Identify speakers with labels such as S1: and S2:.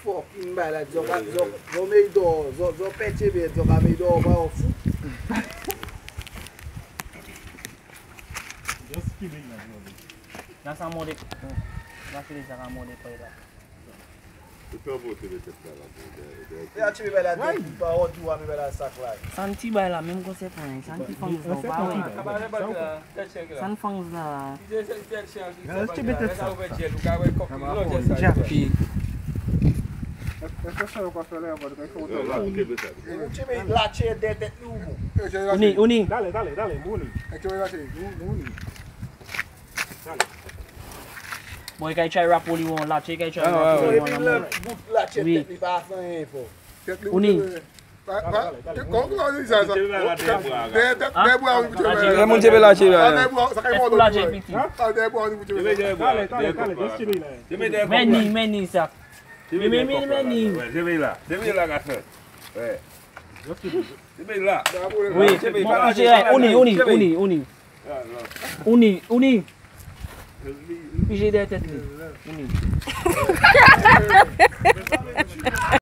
S1: fucking bad. Zo me do, zo peche be, zo ka me do ba ofu.
S2: Just kidding na.
S3: Nasa mo de. Nasa de sa mo de pa ida.
S1: Ya chi me be la de, pa o tu a me be la saklay.
S3: Santi ba la même ko se fany. Santi fang zo ba we. San fang za. Japi.
S1: Lache de nubo.
S3: Uni.
S2: Dale, Muni. Dale.
S3: Boy kay try rap only one lache kay try rap
S1: So
S3: only
S1: if you
S3: one.
S1: learn good lache
S3: Oui.
S1: te pa fan info.
S3: Uni.
S4: Mon Dieu, là, tu vas.
S3: Lache piti.
S2: Dale, just kidding na.
S3: Many ça. Many.
S4: Je vais là, garçon. Ouais.
S2: Just kidding.
S4: Je vais là.
S3: Oui. Uni. J'ai des têtes. Uni.